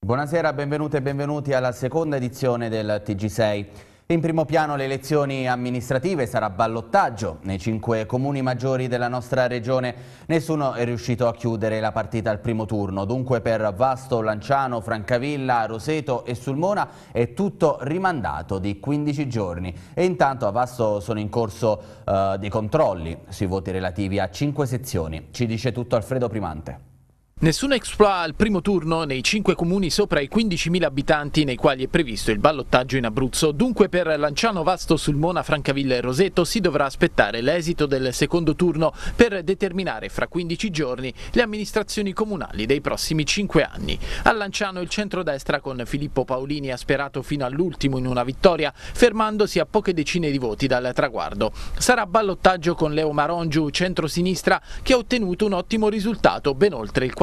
Buonasera, benvenute e benvenuti alla seconda edizione del TG6. In primo piano le elezioni amministrative, sarà ballottaggio nei 5 comuni maggiori della nostra regione. Nessuno è riuscito a chiudere la partita al primo turno, dunque per Vasto, Lanciano, Francavilla, Roseto e Sulmona è tutto rimandato di 15 giorni. E intanto a Vasto sono in corso dei controlli sui voti relativi a 5 sezioni. Ci dice tutto Alfredo Primante. Nessun exploit al primo turno nei 5 comuni sopra i 15.000 abitanti nei quali è previsto il ballottaggio in Abruzzo. Dunque per Lanciano, Vasto, Sulmona, Francavilla e Roseto si dovrà aspettare l'esito del secondo turno per determinare fra 15 giorni le amministrazioni comunali dei prossimi 5 anni. A Lanciano il centrodestra con Filippo Paolini ha sperato fino all'ultimo in una vittoria, fermandosi a poche decine di voti dal traguardo. Sarà ballottaggio con Leo Marongiu, centrosinistra, che ha ottenuto un ottimo risultato, ben oltre il 40%.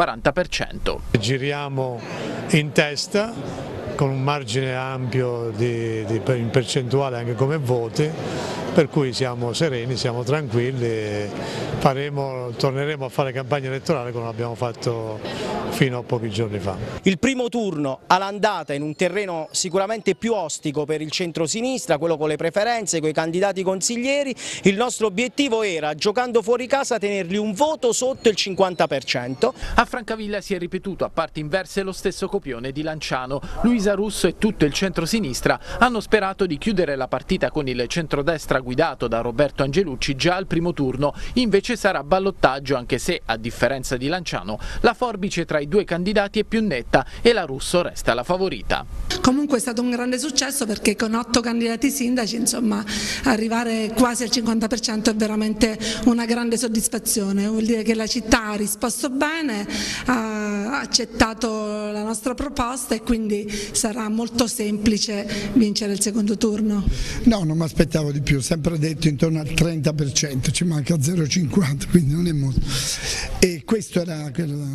Giriamo in testa con un margine ampio in percentuale anche come voti, per cui siamo sereni, siamo tranquilli, torneremo a fare campagna elettorale come abbiamo fatto fino a pochi giorni fa. Il primo turno all'andata in un terreno sicuramente più ostico per il centro-sinistra, quello con le preferenze, con i candidati consiglieri. Il nostro obiettivo era, giocando fuori casa, tenerli un voto sotto il 50%. A Francavilla si è ripetuto a parti inverse lo stesso copione di Lanciano. Luisa Russo e tutto il centro-sinistra hanno sperato di chiudere la partita con il centrodestra guidato da Roberto Angelucci già al primo turno. Invece sarà ballottaggio, anche se, a differenza di Lanciano, la forbice tra i due candidati è più netta e la Russo resta la favorita. Comunque è stato un grande successo, perché con 8 candidati sindaci, insomma, arrivare quasi al 50% è veramente una grande soddisfazione. Vuol dire che la città ha risposto bene, ha accettato la nostra proposta e quindi sarà molto semplice vincere il secondo turno. No, non mi aspettavo di più, sempre detto intorno al 30%, ci manca 0,50, quindi non è molto. E questo era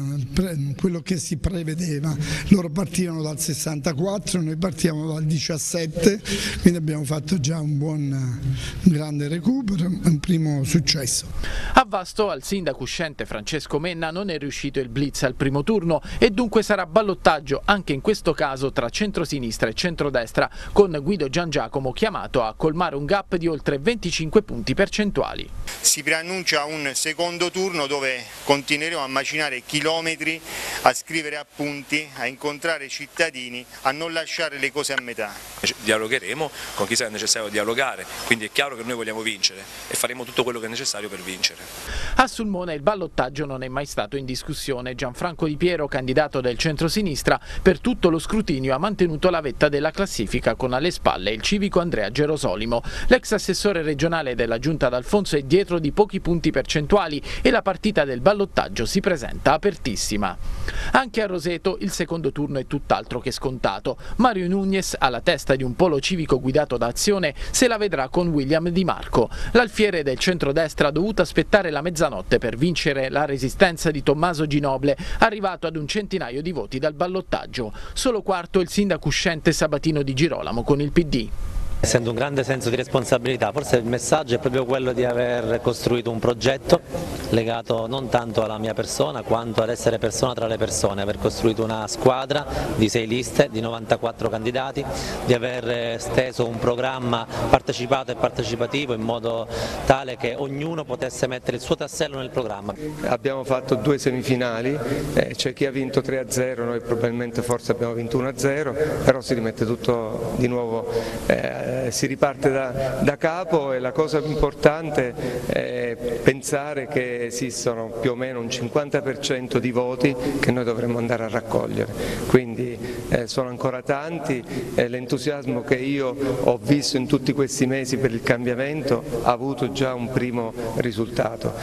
quello che si prevedeva. Loro partivano dal 64, noi partiamo dal 17, quindi abbiamo fatto già un grande recupero, un primo successo. A Vasto al sindaco uscente Francesco Menna non è riuscito il blitz al primo turno e dunque sarà ballottaggio anche in questo caso tra centrosinistra e centrodestra, con Guido Giangiacomo chiamato a colmare un gap di oltre 25 punti percentuali. Si preannuncia un secondo turno dove continueremo a macinare chilometri, a scrivere appunti, a incontrare cittadini, a non lasciare le cose a metà. Dialogheremo con chi sarà necessario dialogare, quindi è chiaro che noi vogliamo vincere e faremo tutto quello che è necessario per vincere. A Sulmona il ballottaggio non è mai stato in discussione. Gianfranco Di Piero, candidato del centrosinistra, per tutto lo scrutinio ha mantenuto la vetta della classifica con alle spalle il civico Andrea Gerosolimo. L'ex assessore regionale della Giunta d'Alfonso è dietro di pochi punti percentuali e la partita del ballottaggio si presenta apertissima. Anche a Roseto il secondo turno è tutt'altro che scontato. Mario Nunez, alla testa di un polo civico guidato da Azione, se la vedrà con William Di Marco. L'alfiere del centrodestra ha dovuto aspettare la mezzanotte per vincere la resistenza di Tommaso Ginoble, arrivato ad un centinaio di voti dal ballottaggio. Solo quarto il sindaco uscente Sabatino Di Girolamo con il PD. Sento un grande senso di responsabilità, forse il messaggio è proprio quello di aver costruito un progetto legato non tanto alla mia persona quanto ad essere persona tra le persone, aver costruito una squadra di 6 liste, di 94 candidati, di aver steso un programma partecipato e partecipativo in modo tale che ognuno potesse mettere il suo tassello nel programma. Abbiamo fatto 2 semifinali, c'è chi ha vinto 3-0, noi probabilmente forse abbiamo vinto 1-0, però si rimette tutto di nuovo. Si riparte da capo e la cosa più importante è pensare che esistono più o meno un 50% di voti che noi dovremmo andare a raccogliere, quindi sono ancora tanti, l'entusiasmo che io ho visto in tutti questi mesi per il cambiamento ha avuto già un primo risultato.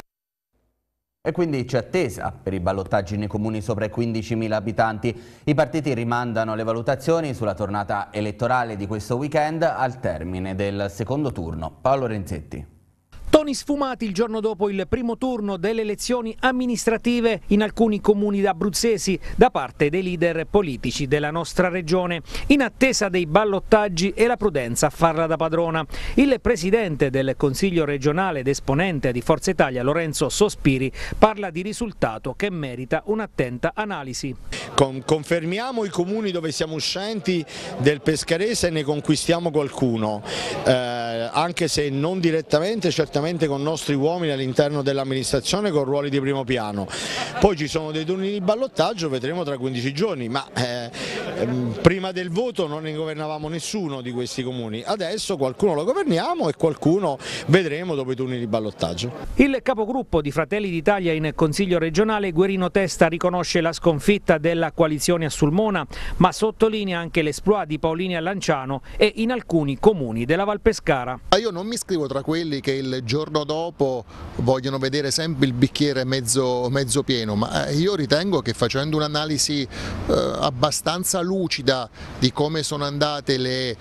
E quindi c'è attesa per i ballottaggi nei comuni sopra i 15.000 abitanti. I partiti rimandano le valutazioni sulla tornata elettorale di questo weekend al termine del secondo turno. Paolo Renzetti. Toni sfumati il giorno dopo il primo turno delle elezioni amministrative in alcuni comuni abruzzesi da parte dei leader politici della nostra regione. In attesa dei ballottaggi è la prudenza a farla da padrona. Il presidente del Consiglio regionale ed esponente di Forza Italia, Lorenzo Sospiri, parla di risultato che merita un'attenta analisi. Confermiamo i comuni dove siamo uscenti del Pescarese e ne conquistiamo qualcuno, anche se non direttamente, certamente con nostri uomini all'interno dell'amministrazione con ruoli di primo piano. Poi ci sono dei turni di ballottaggio, vedremo tra 15 giorni, ma prima del voto non ne governavamo nessuno di questi comuni, adesso qualcuno lo governiamo e qualcuno vedremo dopo i turni di ballottaggio. Il capogruppo di Fratelli d'Italia in Consiglio regionale, Guerino Testa, riconosce la sconfitta della coalizione a Sulmona, ma sottolinea anche l'esploit di Paolini a Lanciano e in alcuni comuni della Val Pescara. Io non mi iscrivo tra quelli che il giorno dopo vogliono vedere sempre il bicchiere mezzo pieno, ma io ritengo che facendo un'analisi abbastanza lucida di come sono andate le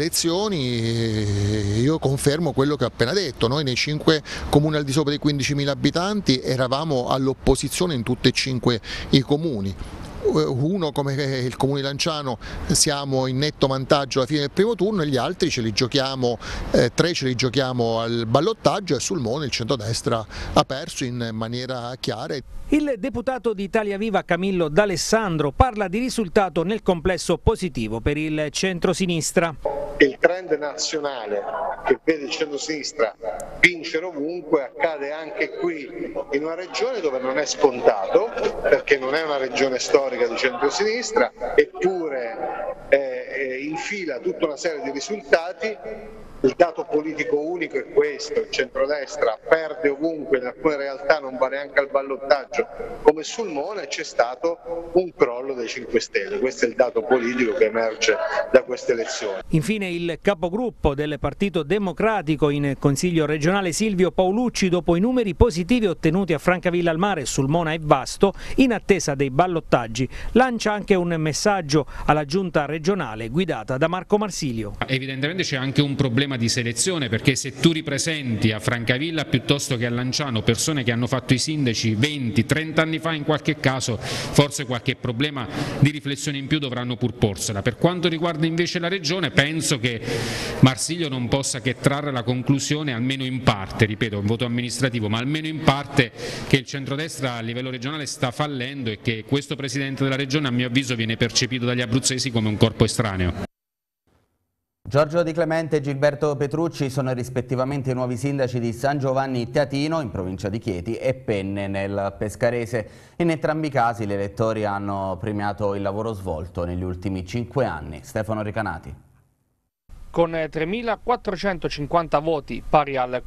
elezioni, io confermo quello che ho appena detto. Noi nei 5 comuni al di sopra dei 15.000 abitanti eravamo all'opposizione in tutti e 5 i comuni. Uno come il comune di Lanciano siamo in netto vantaggio alla fine del primo turno e gli altri ce li giochiamo, 3 ce li giochiamo al ballottaggio e Sulmona il centrodestra ha perso in maniera chiara. Il deputato di Italia Viva Camillo D'Alessandro parla di risultato nel complesso positivo per il centrosinistra. Il trend nazionale che vede il centrosinistra vincere ovunque accade anche qui in una regione dove non è scontato, perché non è una regione storica di centrosinistra, eppure infila tutta una serie di risultati. Il dato politico unico è questo: il centrodestra perde ovunque, in alcune realtà non va neanche al ballottaggio come Sulmona, e c'è stato un crollo dei 5 Stelle. Questo è il dato politico che emerge da queste elezioni. Infine il capogruppo del Partito Democratico in Consiglio regionale, Silvio Paolucci, dopo i numeri positivi ottenuti a Francavilla al Mare, Sulmona e Vasto, in attesa dei ballottaggi, lancia anche un messaggio alla giunta regionale guidata da Marco Marsilio. Evidentemente c'è anche un problema di selezione, perché se tu ripresenti a Francavilla piuttosto che a Lanciano persone che hanno fatto i sindaci 20-30 anni fa, in qualche caso forse qualche problema di riflessione in più dovranno pur porsela. Per quanto riguarda invece la regione, penso che Marsilio non possa che trarre la conclusione, almeno in parte, ripeto, un voto amministrativo, ma almeno in parte, che il centrodestra a livello regionale sta fallendo e che questo presidente della regione, a mio avviso, viene percepito dagli abruzzesi come un corpo estraneo. Giorgio Di Clemente e Gilberto Petrucci sono rispettivamente i nuovi sindaci di San Giovanni Teatino, in provincia di Chieti, e Penne, nel Pescarese. In entrambi i casi gli elettori hanno premiato il lavoro svolto negli ultimi 5 anni. Stefano Recanati. Con 3.450 voti, pari al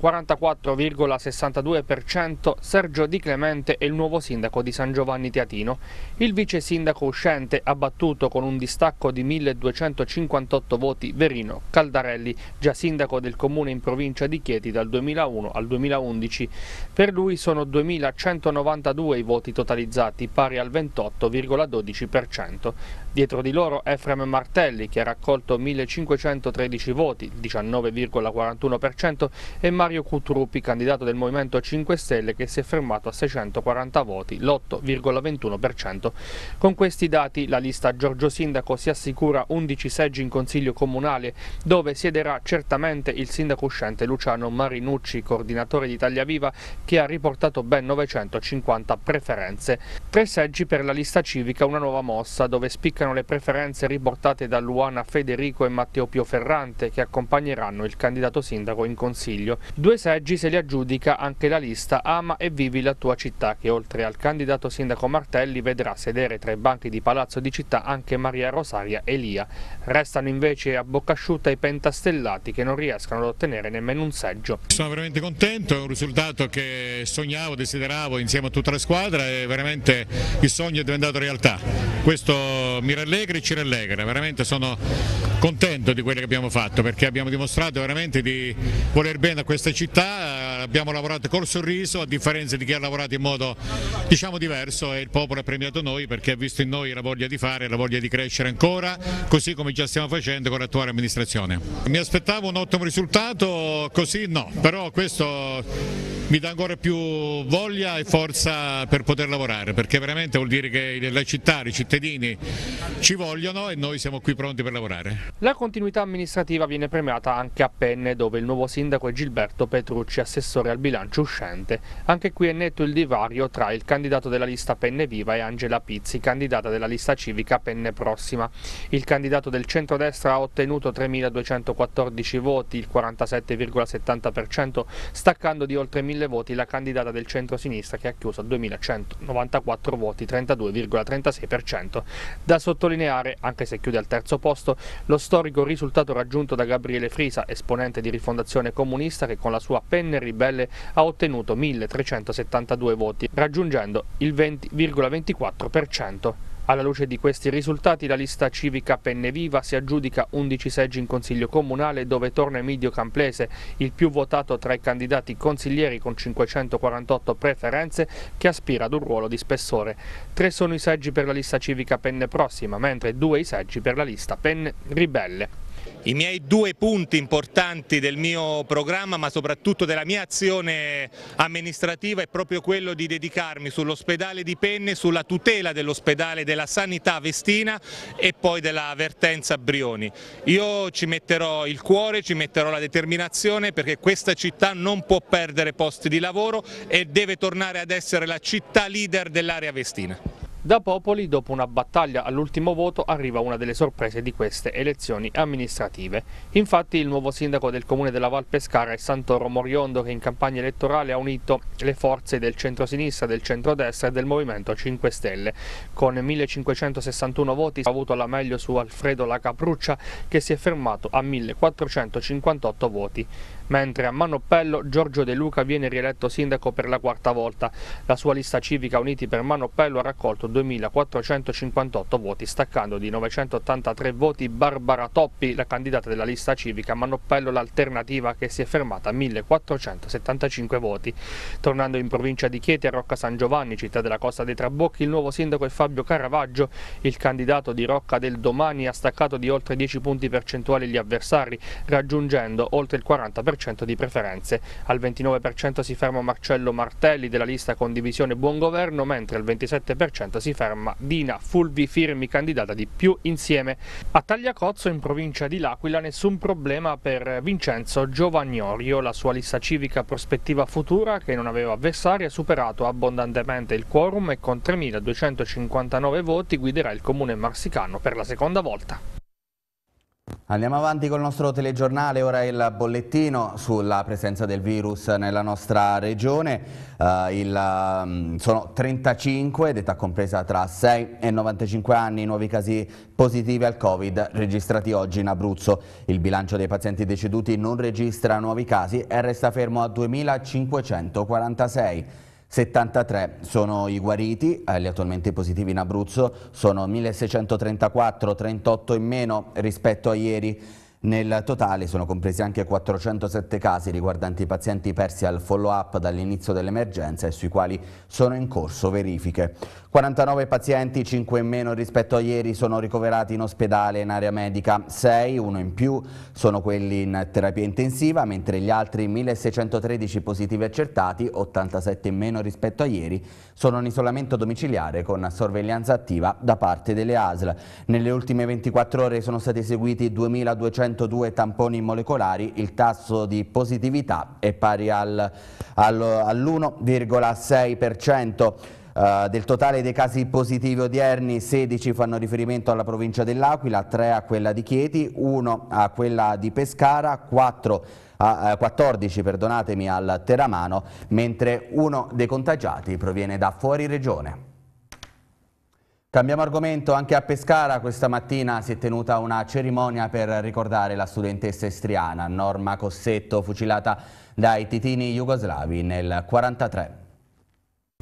44,62%, Sergio Di Clemente è il nuovo sindaco di San Giovanni Teatino. Il vice sindaco uscente ha battuto con un distacco di 1.258 voti Verino Caldarelli, già sindaco del comune in provincia di Chieti dal 2001 al 2011. Per lui sono 2.192 i voti totalizzati, pari al 28,12%. Dietro di loro Efrem Martelli, che ha raccolto 1.513 voti, il 19,41%, e Mario Cutruppi, candidato del Movimento 5 Stelle, che si è fermato a 640 voti, l'8,21%. Con questi dati la lista Giorgio Sindaco si assicura 11 seggi in Consiglio Comunale, dove siederà certamente il sindaco uscente Luciano Marinucci, coordinatore di Italia Viva, che ha riportato ben 950 preferenze. 3 seggi per la lista civica, una nuova mossa, dove spiccano le preferenze riportate da Luana Federico e Matteo Pioferrante, che accompagneranno il candidato sindaco in consiglio. 2 seggi se li aggiudica anche la lista Ama e Vivi la tua città, che oltre al candidato sindaco Martelli vedrà sedere tra i banchi di Palazzo di Città anche Maria Rosaria Elia. Restano invece a bocca asciutta i pentastellati, che non riescono ad ottenere nemmeno un seggio. Sono veramente contento, è un risultato che sognavo, desideravo insieme a tutta la squadra, e veramente il sogno è diventato realtà. Questo mi rallegra e ci rallegra, veramente sono contento di quello che abbiamo fatto, perché abbiamo dimostrato veramente di voler bene a questa città, abbiamo lavorato col sorriso, a differenza di chi ha lavorato in modo diciamo diverso, e il popolo ha premiato noi perché ha visto in noi la voglia di fare, la voglia di crescere ancora, così come già stiamo facendo con l'attuale amministrazione. Mi aspettavo un ottimo risultato, così no, però questo mi dà ancora più voglia e forza per poter lavorare, perché veramente vuol dire che la città, i cittadini ci vogliono e noi siamo qui pronti per lavorare. La continuità amministrativa viene premiata anche a Penne, dove il nuovo sindaco è Gilberto Petrucci, assessore al bilancio uscente. Anche qui è netto il divario tra il candidato della lista Penne Viva e Angela Pizzi, candidata della lista civica Penne Prossima. Il candidato del centrodestra ha ottenuto 3.214 voti, il 47,70%, staccando di oltre 1.000 voti la candidata del centro-sinistra che ha chiuso a 2.194 voti, 32,36%. Da sottolineare, anche se chiude al terzo posto, lo storico risultato raggiunto da Gabriele Frisa, esponente di Rifondazione Comunista, che con la sua Penne Ribelle ha ottenuto 1.372 voti, raggiungendo il 20,24%. Alla luce di questi risultati la lista civica Penne Viva si aggiudica 11 seggi in Consiglio Comunale, dove torna Emidio Camplese, il più votato tra i candidati consiglieri con 548 preferenze, che aspira ad un ruolo di spessore. 3 sono i seggi per la lista civica Penne Prossima, mentre 2 i seggi per la lista Penne Ribelle. I miei 2 punti importanti del mio programma, ma soprattutto della mia azione amministrativa, è proprio quello di dedicarmi sull'ospedale di Penne, sulla tutela dell'ospedale, della sanità vestina e poi della vertenza Brioni. Io ci metterò il cuore, ci metterò la determinazione, perché questa città non può perdere posti di lavoro e deve tornare ad essere la città leader dell'area vestina. Da Popoli, dopo una battaglia all'ultimo voto, arriva una delle sorprese di queste elezioni amministrative. Infatti il nuovo sindaco del comune della Val Pescara è Santoro Moriondo, che in campagna elettorale ha unito le forze del centro-sinistra, del centro-destra e del Movimento 5 Stelle. Con 1.561 voti ha avuto la meglio su Alfredo Lacapruccia, che si è fermato a 1.458 voti. Mentre a Manoppello Giorgio De Luca viene rieletto sindaco per la 4ª volta. La sua lista civica Uniti per Manoppello ha raccolto 2.458 voti, staccando di 983 voti Barbara Toppi, la candidata della lista civica Manoppello l'Alternativa, che si è fermata a 1.475 voti. Tornando in provincia di Chieti, a Rocca San Giovanni, città della Costa dei Trabocchi, il nuovo sindaco è Fabio Caravaggio. Il candidato di Rocca del Domani ha staccato di oltre 10 punti percentuali gli avversari, raggiungendo oltre il 40% di preferenze. Al 29% si ferma Marcello Martelli della lista Condivisione Buon Governo, mentre al 27% si ferma Dina Fulvi Firmi, candidata di Più Insieme. A Tagliacozzo, in provincia di L'Aquila, nessun problema per Vincenzo Giovagnorio. La sua lista civica Prospettiva Futura, che non aveva avversari, ha superato abbondantemente il quorum e con 3.259 voti guiderà il comune marsicano per la 2ª volta. Andiamo avanti col nostro telegiornale, ora il bollettino sulla presenza del virus nella nostra regione. Sono 35, d'età compresa tra 6 e 95 anni, i nuovi casi positivi al Covid registrati oggi in Abruzzo. Il bilancio dei pazienti deceduti non registra nuovi casi e resta fermo a 2.546. 73 sono i guariti, gli attualmente positivi in Abruzzo sono 1.634, 38 in meno rispetto a ieri. Nel totale sono compresi anche 407 casi riguardanti i pazienti persi al follow-up dall'inizio dell'emergenza e sui quali sono in corso verifiche. 49 pazienti, 5 in meno rispetto a ieri, sono ricoverati in ospedale in area medica. 6, uno in più, sono quelli in terapia intensiva, mentre gli altri 1.613 positivi accertati, 87 in meno rispetto a ieri, sono in isolamento domiciliare con sorveglianza attiva da parte delle ASL. Nelle ultime 24 ore sono stati eseguiti 2.202 tamponi molecolari, il tasso di positività è pari all'1,6%. Del totale dei casi positivi odierni, 16 fanno riferimento alla provincia dell'Aquila, 3 a quella di Chieti, 1 a quella di Pescara, 14 perdonatemi, al Teramano, mentre uno dei contagiati proviene da fuori regione. Cambiamo argomento, anche a Pescara questa mattina si è tenuta una cerimonia per ricordare la studentessa istriana Norma Cossetto, fucilata dai titini jugoslavi nel 1943.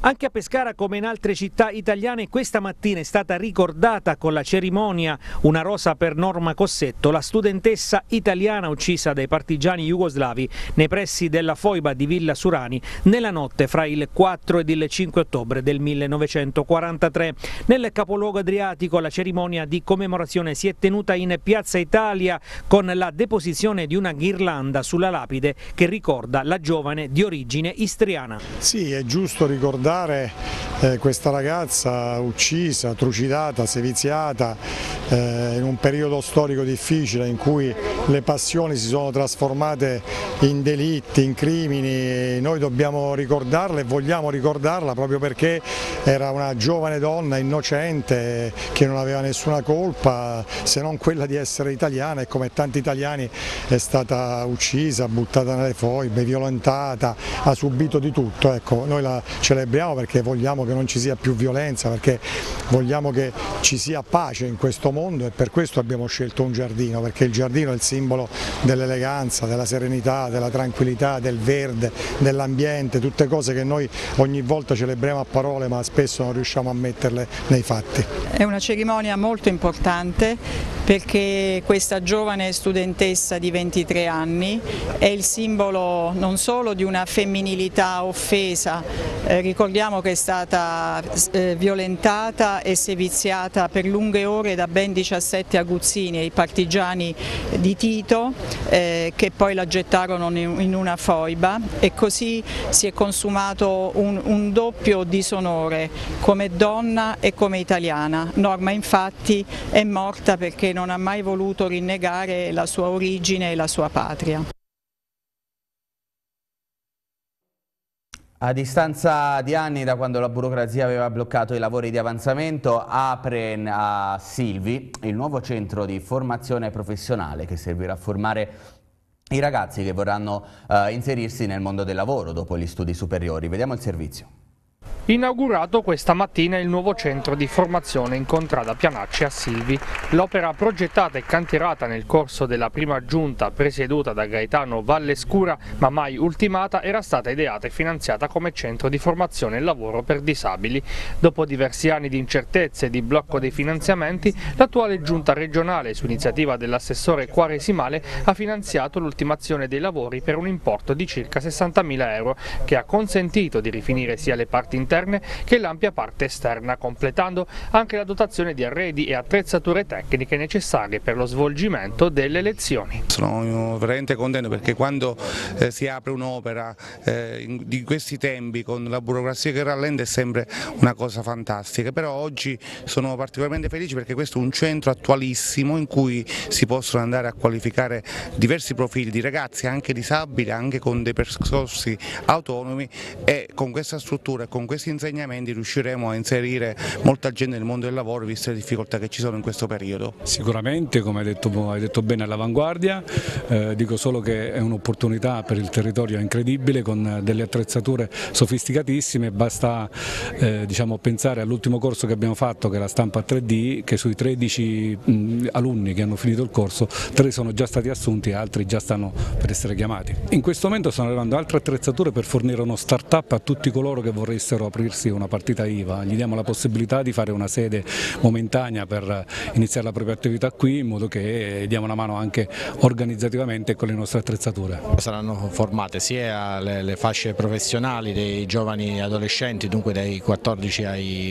Anche a Pescara, come in altre città italiane, questa mattina è stata ricordata con la cerimonia una rosa per Norma Cossetto, la studentessa italiana uccisa dai partigiani jugoslavi nei pressi della foiba di Villa Surani nella notte fra il 4 ed il 5 ottobre del 1943. Nel capoluogo adriatico la cerimonia di commemorazione si è tenuta in Piazza Italia con la deposizione di una ghirlanda sulla lapide che ricorda la giovane di origine istriana. Sì, è giusto ricordare questa ragazza uccisa, trucidata, seviziata in un periodo storico difficile in cui le passioni si sono trasformate in delitti, in crimini. Noi dobbiamo ricordarla e vogliamo ricordarla proprio perché era una giovane donna innocente che non aveva nessuna colpa se non quella di essere italiana e come tanti italiani è stata uccisa, buttata nelle foibe, violentata, ha subito di tutto. Ecco, noi la celebriamo perché vogliamo che non ci sia più violenza, perché vogliamo che ci sia pace in questo mondo e per questo abbiamo scelto un giardino, perché il giardino è il simbolo dell'eleganza, della serenità, della tranquillità, del verde, dell'ambiente, tutte cose che noi ogni volta celebriamo a parole ma spesso non riusciamo a metterle nei fatti. È una cerimonia molto importante perché questa giovane studentessa di 23 anni è il simbolo non solo di una femminilità offesa, ricordiamo che è stata violentata e seviziata per lunghe ore da ben 17 aguzzini, i partigiani di Tito, che poi la gettarono in una foiba e così si è consumato un doppio disonore come donna e come italiana. Norma infatti è morta perché non ha mai voluto rinnegare la sua origine e la sua patria. A distanza di anni da quando la burocrazia aveva bloccato i lavori di avanzamento, apre a Silvi il nuovo centro di formazione professionale che servirà a formare i ragazzi che vorranno inserirsi nel mondo del lavoro dopo gli studi superiori. Vediamo il servizio. Inaugurato questa mattina il nuovo centro di formazione in contrada Pianacci a Silvi. L'opera progettata e cantierata nel corso della prima giunta presieduta da Gaetano Vallescura ma mai ultimata era stata ideata e finanziata come centro di formazione e lavoro per disabili. Dopo diversi anni di incertezze e di blocco dei finanziamenti, l'attuale giunta regionale su iniziativa dell'assessore Quaresimale ha finanziato l'ultimazione dei lavori per un importo di circa 60.000 euro che ha consentito di rifinire sia le parti interne che l'ampia parte esterna, completando anche la dotazione di arredi e attrezzature tecniche necessarie per lo svolgimento delle lezioni. Sono veramente contento perché quando si apre un'opera di questi tempi con la burocrazia che rallenta è sempre una cosa fantastica, però oggi sono particolarmente felice perché questo è un centro attualissimo in cui si possono andare a qualificare diversi profili di ragazzi anche disabili, anche con dei percorsi autonomi, e con questa struttura e con questi insegnamenti riusciremo a inserire molta gente nel mondo del lavoro viste le difficoltà che ci sono in questo periodo. Sicuramente, come hai detto bene, all'avanguardia, dico solo che è un'opportunità per il territorio incredibile con delle attrezzature sofisticatissime, basta pensare all'ultimo corso che abbiamo fatto che è la stampa 3D, che sui 13 alunni che hanno finito il corso 3 sono già stati assunti e altri già stanno per essere chiamati. In questo momento stanno arrivando altre attrezzature per fornire uno start-up a tutti coloro che vorressero aprirsi una partita IVA, gli diamo la possibilità di fare una sede momentanea per iniziare la propria attività qui, in modo che diamo una mano anche organizzativamente con le nostre attrezzature. Saranno formate sia le fasce professionali dei giovani adolescenti, dunque dai 14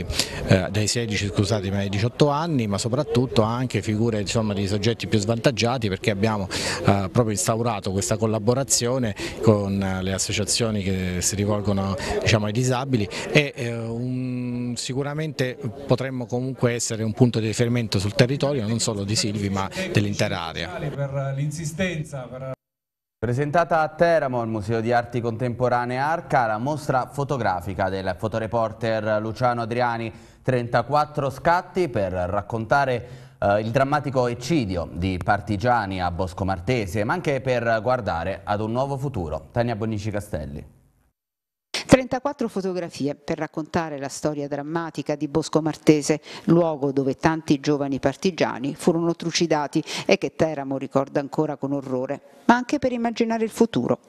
dai 16 scusatemi, ai 18 anni, ma soprattutto anche figure di soggetti più svantaggiati, perché abbiamo proprio instaurato questa collaborazione con le associazioni che si rivolgono ai disabili e sicuramente potremmo comunque essere un punto di riferimento sul territorio non solo di Silvi ma dell'intera area. Presentata a Teramo al Museo di Arti Contemporanee Arca la mostra fotografica del fotoreporter Luciano Adriani, 34 scatti per raccontare il drammatico eccidio di partigiani a Bosco Martese, ma anche per guardare ad un nuovo futuro. Tania Bonnici Castelli. 34 fotografie per raccontare la storia drammatica di Bosco Martese, luogo dove tanti giovani partigiani furono trucidati e che Teramo ricorda ancora con orrore, ma anche per immaginare il futuro.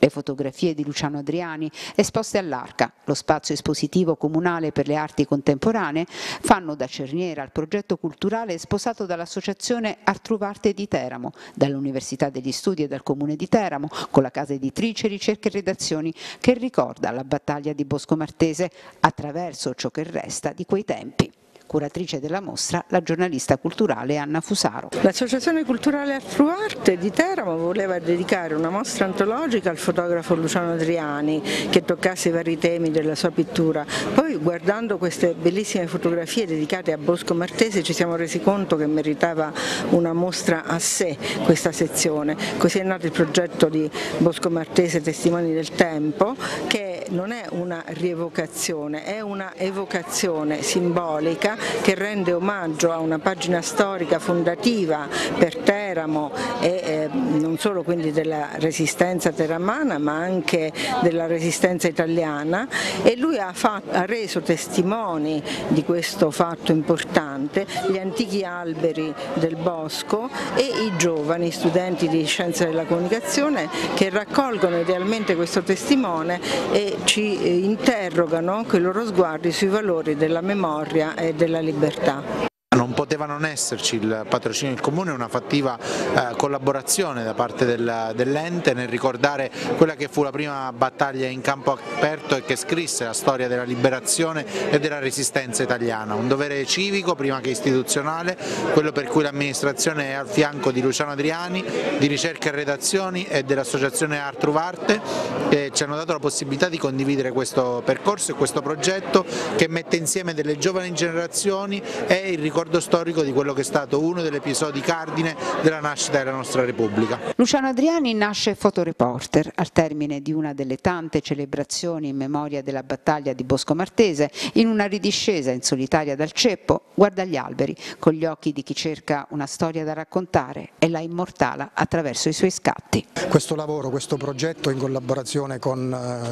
Le fotografie di Luciano Adriani, esposte all'Arca, lo spazio espositivo comunale per le arti contemporanee, fanno da cerniera al progetto culturale sposato dall'Associazione Artruvarte di Teramo, dall'Università degli Studi e dal Comune di Teramo, con la casa editrice Ricerche e Redazioni, che ricorda la battaglia di Bosco Martese attraverso ciò che resta di quei tempi. Curatrice della mostra, la giornalista culturale Anna Fusaro. L'Associazione Culturale Artruvarte di Teramo voleva dedicare una mostra antologica al fotografo Luciano Adriani, che toccasse i vari temi della sua pittura. Poi, guardando queste bellissime fotografie dedicate a Bosco Martese, ci siamo resi conto che meritava una mostra a sé questa sezione. Così è nato il progetto di Bosco Martese Testimoni del Tempo, che non è una rievocazione, è una evocazione simbolica che rende omaggio a una pagina storica fondativa per Teramo e non solo quindi della resistenza teramana, ma anche della resistenza italiana, e lui ha reso testimoni di questo fatto importante gli antichi alberi del bosco e i giovani studenti di scienze della comunicazione, che raccolgono idealmente questo testimone e ci interrogano con i loro sguardi sui valori della memoria e della libertà. Non poteva non esserci il patrocinio del Comune, una fattiva collaborazione da parte dell'ente nel ricordare quella che fu la prima battaglia in campo aperto e che scrisse la storia della liberazione e della resistenza italiana. Un dovere civico prima che istituzionale, quello per cui l'amministrazione è al fianco di Luciano Adriani, di Ricerche e Redazioni e dell'Associazione Artruvarte, che ci hanno dato la possibilità di condividere questo percorso e questo progetto che mette insieme delle giovani generazioni e il ricordo storico di quello che è stato uno degli episodi cardine della nascita della nostra Repubblica. Luciano Adriani nasce fotoreporter al termine di una delle tante celebrazioni in memoria della battaglia di Bosco Martese. In una ridiscesa in solitaria dal ceppo, guarda gli alberi con gli occhi di chi cerca una storia da raccontare e la immortala attraverso i suoi scatti. Questo lavoro, questo progetto in collaborazione con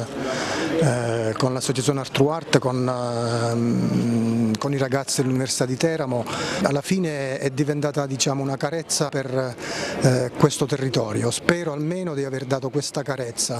l'associazione Artruvarte, con i ragazzi dell'Università di Teramo, alla fine è diventata, diciamo, una carezza per questo territorio. Spero almeno di aver dato questa carezza.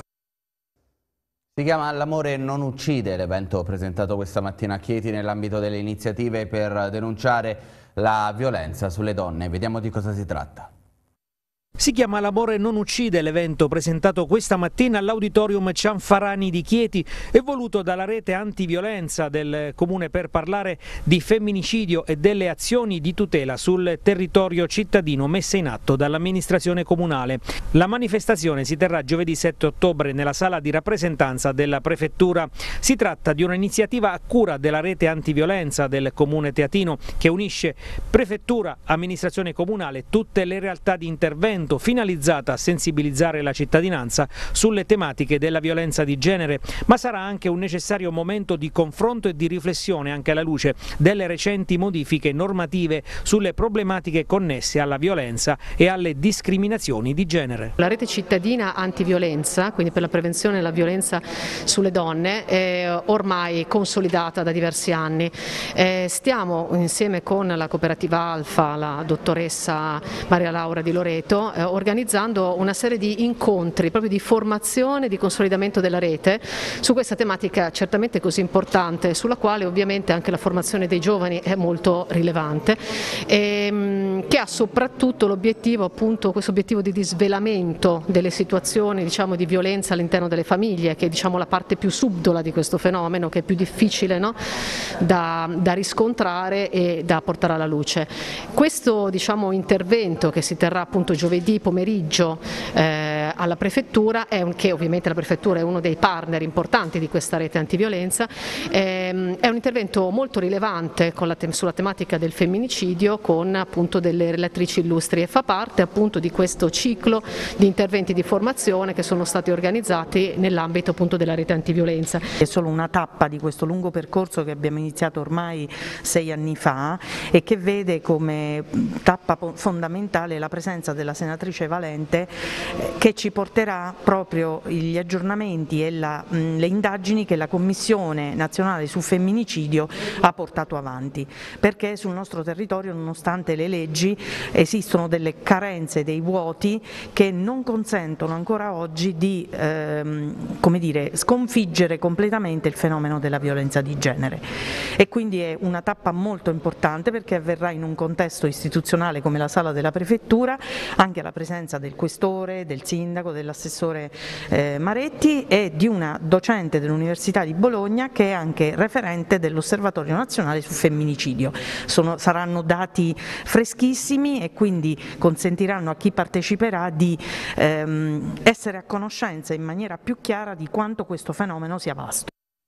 Si chiama L'amore non uccide, l'evento presentato questa mattina a Chieti nell'ambito delle iniziative per denunciare la violenza sulle donne. Vediamo di cosa si tratta. Si chiama L'amore non uccide, l'evento presentato questa mattina all'Auditorium Cianfarani di Chieti e voluto dalla rete antiviolenza del Comune per parlare di femminicidio e delle azioni di tutela sul territorio cittadino messe in atto dall'amministrazione comunale. La manifestazione si terrà giovedì 7 ottobre nella sala di rappresentanza della Prefettura. Si tratta di un'iniziativa a cura della rete antiviolenza del Comune teatino che unisce Prefettura, amministrazione comunale, tutte le realtà di intervento finalizzata a sensibilizzare la cittadinanza sulle tematiche della violenza di genere, ma sarà anche un necessario momento di confronto e di riflessione anche alla luce delle recenti modifiche normative sulle problematiche connesse alla violenza e alle discriminazioni di genere. La rete cittadina antiviolenza, quindi per la prevenzione della violenza sulle donne, è ormai consolidata da diversi anni. Stiamo insieme con la cooperativa Alfa, la dottoressa Maria Laura Di Loreto, organizzando una serie di incontri proprio di formazione, di consolidamento della rete su questa tematica certamente così importante, sulla quale ovviamente anche la formazione dei giovani è molto rilevante, che ha soprattutto l'obiettivo, appunto, questo obiettivo di disvelamento delle situazioni, diciamo, di violenza all'interno delle famiglie, che è, diciamo, la parte più subdola di questo fenomeno, che è più difficile, no? da riscontrare e da portare alla luce. Questo, diciamo, intervento che si terrà appunto giovedì pomeriggio alla Prefettura, che ovviamente la Prefettura è uno dei partner importanti di questa rete antiviolenza, è un intervento molto rilevante sulla tematica del femminicidio, con appunto delle relatrici illustri, e fa parte appunto di questo ciclo di interventi di formazione che sono stati organizzati nell'ambito appunto della rete antiviolenza. È solo una tappa di questo lungo percorso che abbiamo iniziato ormai 6 anni fa e che vede come tappa fondamentale la presenza della senatrice Valente, che ci porterà proprio gli aggiornamenti e le indagini che la Commissione nazionale sul femminicidio ha portato avanti, perché sul nostro territorio, nonostante le leggi, esistono delle carenze, dei vuoti che non consentono ancora oggi di come dire, sconfiggere completamente il fenomeno della violenza di genere, e quindi è una tappa molto importante perché avverrà in un contesto istituzionale come la sala della prefettura, anche alla presenza del questore, del sindaco, dell'assessore Maretti e di una docente dell'Università di Bologna che è anche referente dell'Osservatorio Nazionale sul Femminicidio. Saranno dati freschissimi e quindi consentiranno a chi parteciperà di essere a conoscenza in maniera più chiara di quanto questo fenomeno sia vasto.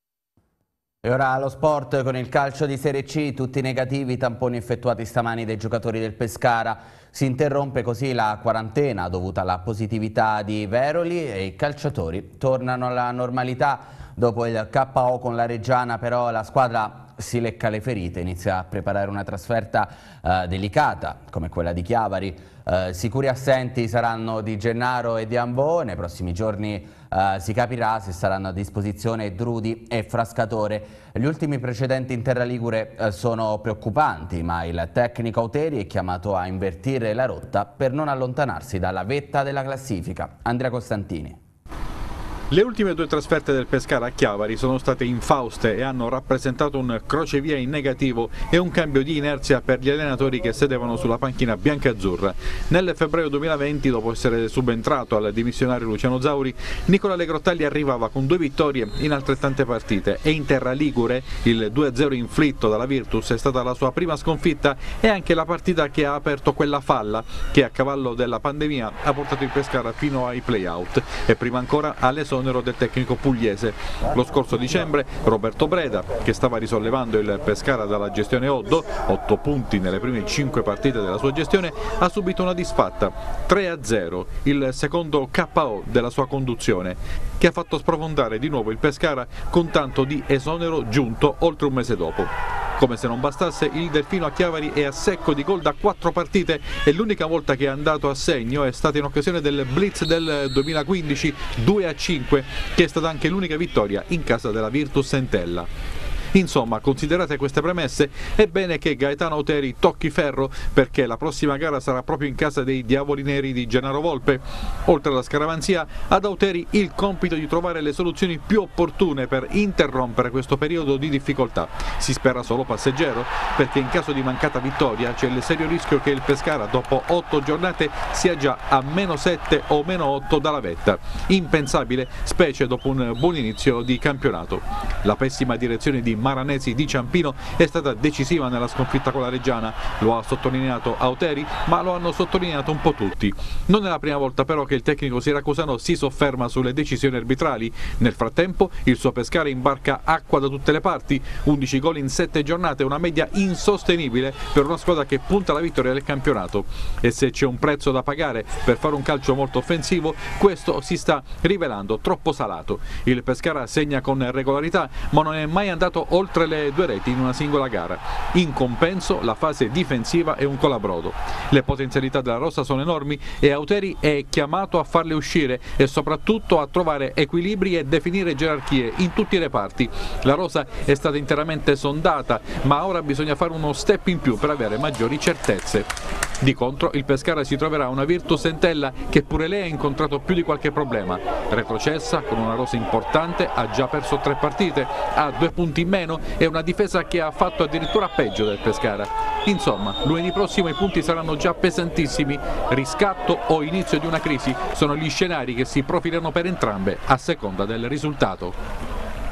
E ora lo sport con il calcio di Serie C, tutti negativi, tamponi effettuati stamani dai giocatori del Pescara. Si interrompe così la quarantena dovuta alla positività di Veroli e i calciatori tornano alla normalità. Dopo il KO con la Reggiana però la squadra si lecca le ferite, inizia a preparare una trasferta delicata come quella di Chiavari. Sicuri assenti saranno Di Gennaro e Di Ambò. Nei prossimi giorni si capirà se saranno a disposizione Drudi e Frascatore. Gli ultimi precedenti in terra ligure sono preoccupanti, ma il tecnico Auteri è chiamato a invertire la rotta per non allontanarsi dalla vetta della classifica. Andrea Costantini. Le ultime due trasferte del Pescara a Chiavari sono state infauste e hanno rappresentato un crocevia in negativo e un cambio di inerzia per gli allenatori che sedevano sulla panchina biancazzurra. Nel febbraio 2020, dopo essere subentrato al dimissionario Luciano Zauri, Nicola Legrottalli arrivava con 2 vittorie in altrettante partite e in terra ligure il 2-0 inflitto dalla Virtus è stata la sua prima sconfitta e anche la partita che ha aperto quella falla che a cavallo della pandemia ha portato il Pescara fino ai play-out e prima ancora all'esonero del tecnico pugliese. Lo scorso dicembre Roberto Breda, che stava risollevando il Pescara dalla gestione Oddo, 8 punti nelle prime 5 partite della sua gestione, ha subito una disfatta, 3-0, il secondo KO della sua conduzione, che ha fatto sprofondare di nuovo il Pescara con tanto di esonero giunto oltre un mese dopo. Come se non bastasse, il Delfino a Chiavari è a secco di gol da 4 partite e l'unica volta che è andato a segno è stata in occasione del Blitz del 2015 2-5, che è stata anche l'unica vittoria in casa della Virtus Entella. Insomma, considerate queste premesse, è bene che Gaetano Auteri tocchi ferro perché la prossima gara sarà proprio in casa dei Diavoli Neri di Gennaro Volpe. Oltre alla scaramanzia, ad Auteri il compito di trovare le soluzioni più opportune per interrompere questo periodo di difficoltà. Si spera solo passeggero, perché in caso di mancata vittoria c'è il serio rischio che il Pescara dopo 8 giornate sia già a -7 o -8 dalla vetta. Impensabile, specie dopo un buon inizio di campionato. La pessima direzione di Maranesi di Ciampino è stata decisiva nella sconfitta con la Reggiana, lo ha sottolineato Auteri, ma lo hanno sottolineato un po' tutti. Non è la prima volta però che il tecnico siracusano si sofferma sulle decisioni arbitrali. Nel frattempo il suo Pescara imbarca acqua da tutte le parti, 11 gol in 7 giornate, una media insostenibile per una squadra che punta alla vittoria del campionato. E se c'è un prezzo da pagare per fare un calcio molto offensivo, questo si sta rivelando troppo salato. Il Pescara segna con regolarità, ma non è mai andato oltre le 2 reti in una singola gara. In compenso la fase difensiva è un colabrodo. Le potenzialità della rosa sono enormi e Auteri è chiamato a farle uscire e soprattutto a trovare equilibri e definire gerarchie in tutti i reparti. La rosa è stata interamente sondata, ma ora bisogna fare uno step in più per avere maggiori certezze. Di contro il Pescara si troverà una Virtus Entella che pure lei ha incontrato più di qualche problema. Retrocessa con una rosa importante, ha già perso 3 partite, ha 2 punti in meno e una difesa che ha fatto addirittura peggio del Pescara. Insomma, lunedì prossimo i punti saranno già pesantissimi. Riscatto o inizio di una crisi sono gli scenari che si profilano per entrambe a seconda del risultato.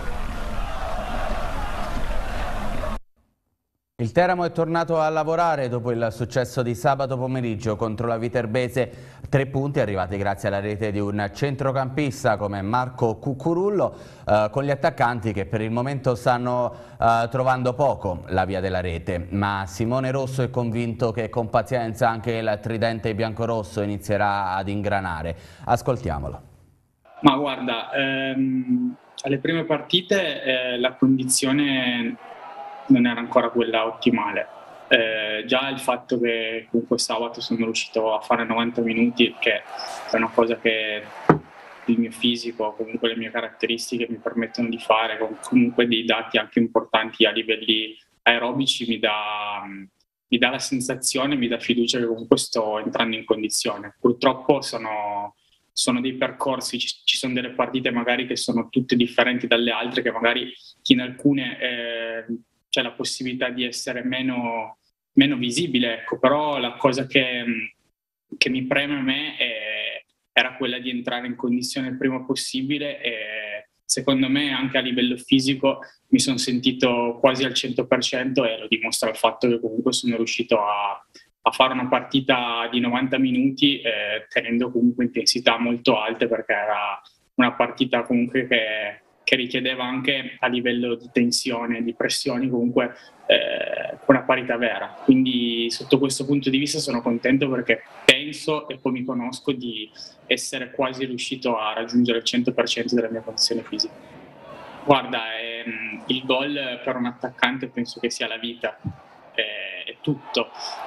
Il Teramo è tornato a lavorare dopo il successo di sabato pomeriggio contro la Viterbese. 3 punti arrivati grazie alla rete di un centrocampista come Marco Cucurullo, con gli attaccanti che per il momento stanno trovando poco la via della rete. Ma Simone Rosso è convinto che con pazienza anche il tridente biancorosso inizierà ad ingranare. Ascoltiamolo. Ma guarda, alle prime partite la condizione non era ancora quella ottimale, Già il fatto che comunque sabato sono riuscito a fare 90 minuti, che è una cosa che il mio fisico, comunque le mie caratteristiche mi permettono di fare, con comunque dei dati anche importanti a livelli aerobici, mi dà la sensazione, mi dà fiducia che comunque sto entrando in condizione. Purtroppo sono dei percorsi, ci sono delle partite magari che sono tutte differenti dalle altre, che magari in alcune c'è la possibilità di essere meno visibile, ecco. Però la cosa che mi preme a me era quella di entrare in condizione il prima possibile, e secondo me anche a livello fisico mi sono sentito quasi al 100%, e lo dimostra il fatto che comunque sono riuscito a fare una partita di 90 minuti tenendo comunque intensità molto alte, perché era una partita comunque che richiedeva anche a livello di tensione, di pressioni, comunque una parità vera. Quindi sotto questo punto di vista sono contento, perché penso, e poi mi conosco, di essere quasi riuscito a raggiungere il 100% della mia condizione fisica. Guarda, il gol per un attaccante penso che sia la vita, è tutto.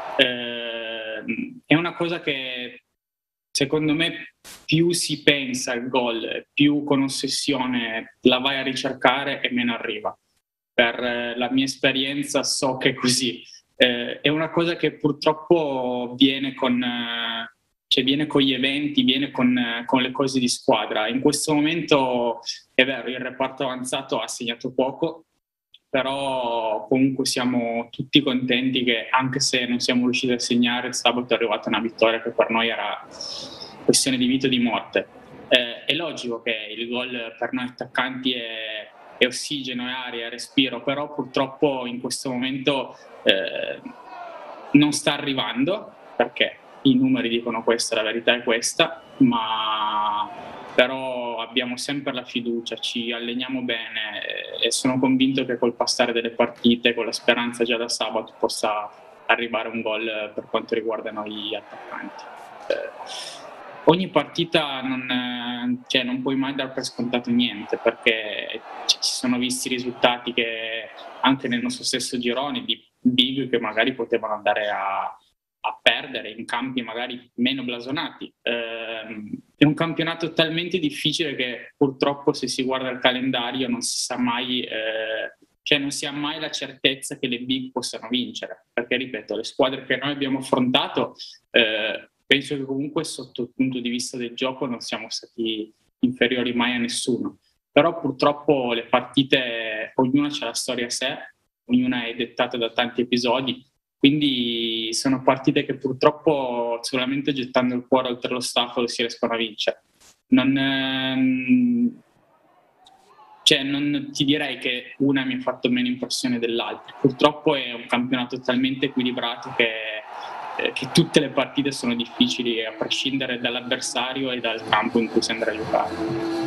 È una cosa che secondo me più si pensa al gol, più con ossessione la vai a ricercare e meno arriva. Per la mia esperienza so che è così. È una cosa che purtroppo viene con gli eventi, viene con le cose di squadra. In questo momento è vero, il reparto avanzato ha segnato poco, però comunque siamo tutti contenti che, anche se non siamo riusciti a segnare, sabato è arrivata una vittoria che per noi era questione di vita o di morte. È logico che il gol per noi attaccanti è ossigeno, è aria, è respiro, però purtroppo in questo momento non sta arrivando, perché i numeri dicono questo, la verità è questa, ma però abbiamo sempre la fiducia, ci alleniamo bene, e sono convinto che col passare delle partite, con la speranza già da sabato, possa arrivare un gol per quanto riguarda noi attaccanti. Ogni partita non puoi mai dar per scontato niente, perché ci sono visti risultati che anche nel nostro stesso girone di big che magari potevano andare a perdere in campi magari meno blasonati. È un campionato talmente difficile che purtroppo, se si guarda il calendario, non si sa mai, non si ha mai la certezza che le big possano vincere, perché ripeto, le squadre che noi abbiamo affrontato, penso che comunque sotto il punto di vista del gioco non siamo stati inferiori mai a nessuno. Però purtroppo le partite, ognuna c'ha la storia a sé, ognuna è dettata da tanti episodi, quindi sono partite che purtroppo solamente gettando il cuore oltre l'ostacolo si riescono a vincere. Non ti direi che una mi ha fatto meno impressione dell'altra. Purtroppo è un campionato talmente equilibrato che tutte le partite sono difficili, a prescindere dall'avversario e dal campo in cui si andrà a giocare.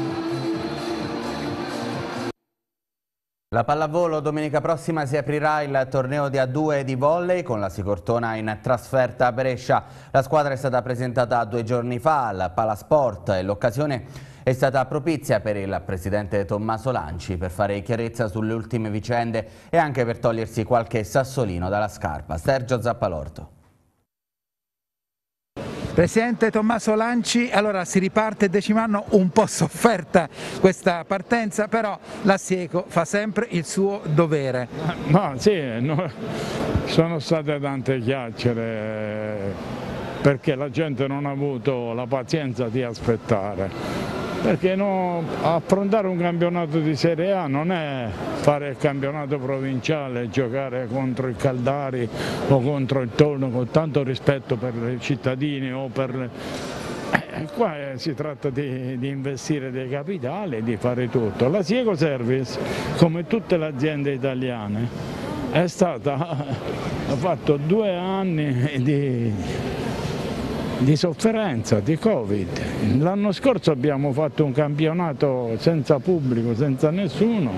La pallavolo domenica prossima si aprirà il torneo di A2 di volley con la Sicortona in trasferta a Brescia. La squadra è stata presentata 2 giorni fa al Palasport e l'occasione è stata propizia per il presidente Tommaso Lanci per fare chiarezza sulle ultime vicende e anche per togliersi qualche sassolino dalla scarpa. Sergio Zappalorto. Presidente Tommaso Lanci, allora si riparte il 10° anno, un po' sofferta questa partenza, però la Sieco fa sempre il suo dovere. No, sì, sono state tante chiacchiere perché la gente non ha avuto la pazienza di aspettare. Perché affrontare un campionato di Serie A non è fare il campionato provinciale, giocare contro il Caldari o contro il Tolno, con tanto rispetto per i cittadini o per... Qua si tratta di investire dei capitali e di fare tutto. La Sieco Service, come tutte le aziende italiane, ha fatto 2 anni di sofferenza, di Covid. L'anno scorso abbiamo fatto un campionato senza pubblico, senza nessuno,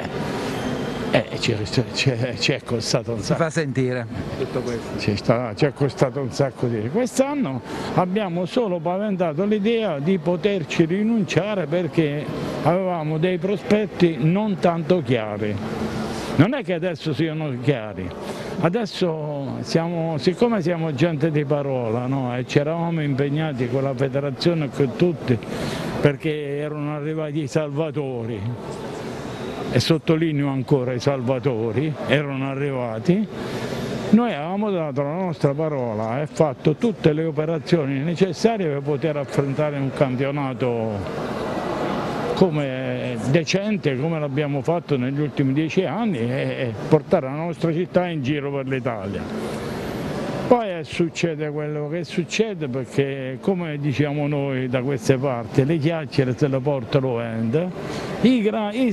ci è costato un sacco. Si fa sentire tutto questo. Ci è costato un sacco di... Quest'anno abbiamo solo paventato l'idea di poterci rinunciare perché avevamo dei prospetti non tanto chiari. Non è che adesso siano chiari, Adesso siccome siamo gente di parola, no? E ci eravamo impegnati con la federazione e con tutti, perché erano arrivati i salvatori, e sottolineo ancora i salvatori, erano arrivati, noi avevamo dato la nostra parola e fatto tutte le operazioni necessarie per poter affrontare un campionato come decente, come l'abbiamo fatto negli ultimi 10 anni, e portare la nostra città in giro per l'Italia. Poi succede quello che succede, perché come diciamo noi da queste parti, le chiacchiere se le porta lo vende, i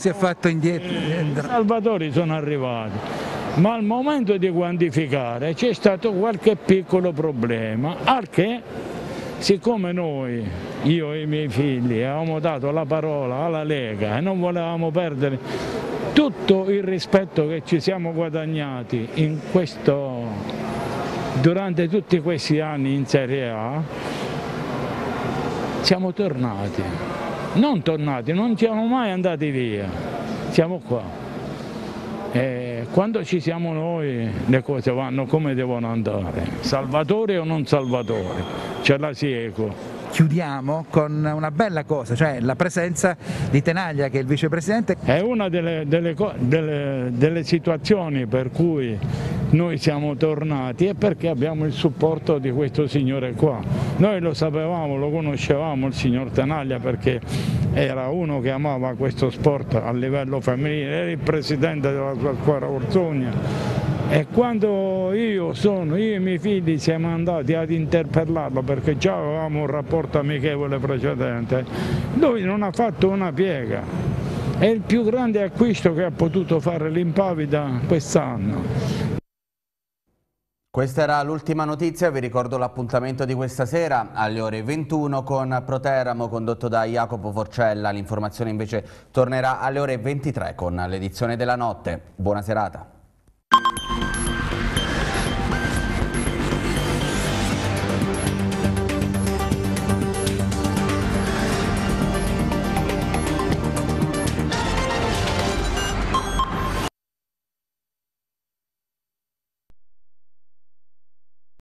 salvatori sono arrivati, ma al momento di quantificare c'è stato qualche piccolo problema, al che siccome noi, io e i miei figli, avevamo dato la parola alla Lega e non volevamo perdere tutto il rispetto che ci siamo guadagnati durante tutti questi anni in Serie A, siamo tornati. Non siamo mai andati via, siamo qua. E quando ci siamo noi le cose vanno come devono andare, salvatori o non salvatori, c'è la Sieco. Chiudiamo con una bella cosa, cioè la presenza di Tenaglia, che è il vicepresidente. È una delle situazioni per cui noi siamo tornati, e perché abbiamo il supporto di questo signore qua. Noi lo sapevamo, lo conoscevamo il signor Tenaglia, perché era uno che amava questo sport a livello femminile, era il presidente della sua squadra Orzonia. E quando io e i miei figli siamo andati ad interpellarlo, perché già avevamo un rapporto amichevole precedente, lui non ha fatto una piega. È il più grande acquisto che ha potuto fare l'Impavida quest'anno. Questa era l'ultima notizia, vi ricordo l'appuntamento di questa sera alle ore 21 con Proteramo condotto da Jacopo Forcella. L'informazione invece tornerà alle ore 23 con l'edizione della notte. Buona serata.